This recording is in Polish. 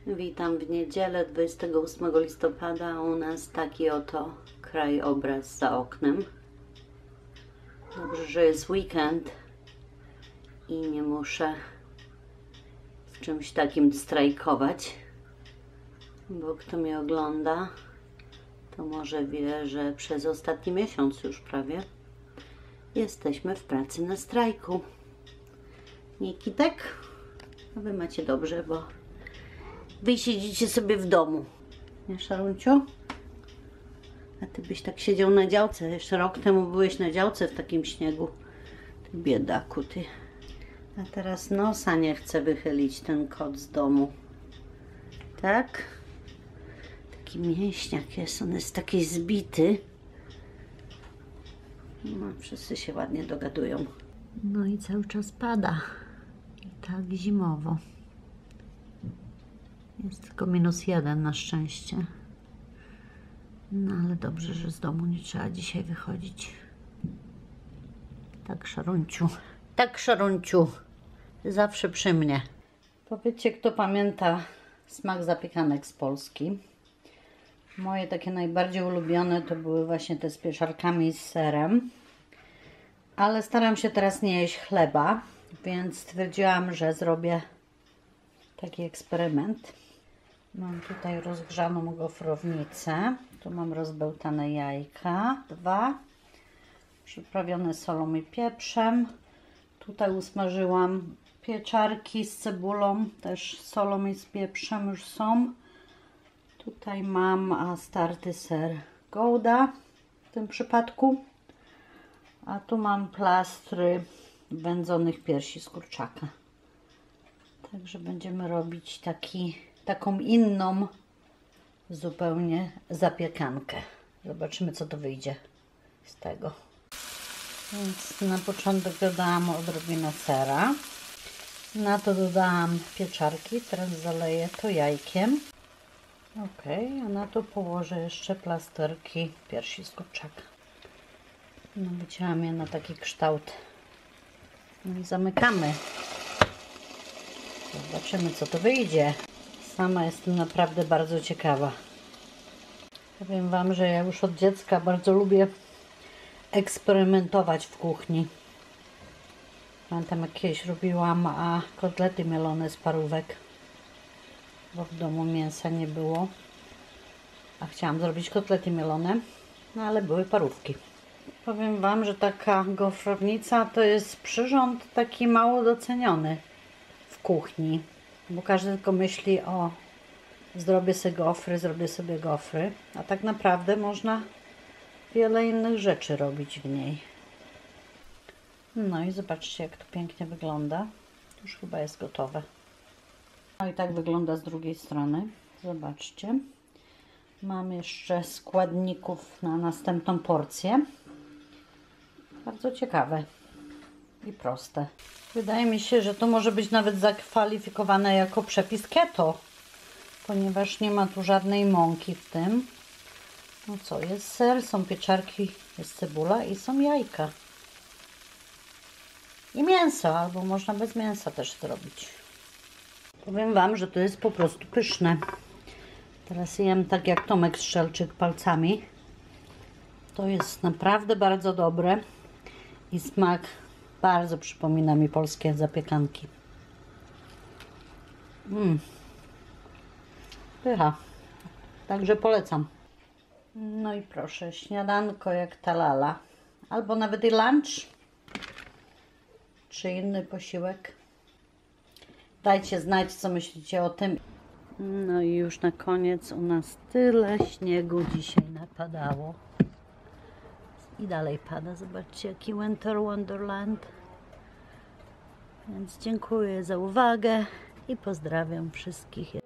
Witam w niedzielę 28 listopada. U nas taki oto krajobraz za oknem. Dobrze, że jest weekend i nie muszę z czymś takim strajkować, bo kto mnie ogląda, to może wie, że przez ostatni miesiąc już prawie jesteśmy w pracy na strajku. Nie, Kitek? A wy macie dobrze, bo wy siedzicie sobie w domu. Nie, Szarunciu? A ty byś tak siedział na działce. Jeszcze rok temu byłeś na działce w takim śniegu. Ty biedaku, ty. A teraz nosa nie chce wychylić ten kot z domu. Tak? Taki mięśniak jest. On jest taki zbity. No, wszyscy się ładnie dogadują. No i cały czas pada. I tak zimowo. Jest tylko -1 na szczęście. No ale dobrze, że z domu nie trzeba dzisiaj wychodzić. Tak, Szarunciu. Tak, Szarunciu. Zawsze przy mnie. Powiedzcie, kto pamięta smak zapiekanek z Polski. Moje takie najbardziej ulubione to były właśnie te z pieczarkami z serem. Ale staram się teraz nie jeść chleba, więc stwierdziłam, że zrobię taki eksperyment. Mam tutaj rozgrzaną gofrownicę. Tu mam rozbełtane jajka, 2. Przyprawione solą i pieprzem. Tutaj usmażyłam pieczarki z cebulą, też z solą i z pieprzem już są. Tutaj mam starty ser Gouda w tym przypadku. A tu mam plastry wędzonych piersi z kurczaka. Także będziemy robić taką inną zupełnie zapiekankę. Zobaczymy, co to wyjdzie z tego. Więc na początek dodałam odrobinę sera. Na to dodałam pieczarki. Teraz zaleję to jajkiem. Ok, a na to położę jeszcze plasterki piersi z kurczaka. No, wycięłam je na taki kształt. No i zamykamy. Zobaczymy, co to wyjdzie. Sama jestem naprawdę bardzo ciekawa. Powiem Wam, że ja już od dziecka bardzo lubię eksperymentować w kuchni. Pamiętam, jak kiedyś robiłam kotlety mielone z parówek, bo w domu mięsa nie było. A chciałam zrobić kotlety mielone, no ale były parówki. Powiem Wam, że taka gofrownica to jest przyrząd taki mało doceniony w kuchni, bo każdy tylko myśli: o, zrobię sobie gofry, a tak naprawdę można wiele innych rzeczy robić w niej. No i zobaczcie, jak to pięknie wygląda. Już chyba jest gotowe. No i tak wygląda z drugiej strony. Zobaczcie. Mam jeszcze składników na następną porcję. Bardzo ciekawe i proste. Wydaje mi się, że to może być nawet zakwalifikowane jako przepis keto, ponieważ nie ma tu żadnej mąki w tym. No co, jest ser, są pieczarki, jest cebula i są jajka. I mięso, albo można bez mięsa też zrobić. Powiem Wam, że to jest po prostu pyszne. Teraz jem tak jak Tomek Strzelczyk palcami. To jest naprawdę bardzo dobre i smak bardzo przypomina mi polskie zapiekanki. Pycha. Także polecam. No i proszę, śniadanko jak ta lala. Albo nawet i lunch. Czy inny posiłek. Dajcie znać, co myślicie o tym. No i już na koniec u nas tyle śniegu dzisiaj napadało. I dalej pada. Zobaczcie, jaki Winter Wonderland. Więc dziękuję za uwagę i pozdrawiam wszystkich.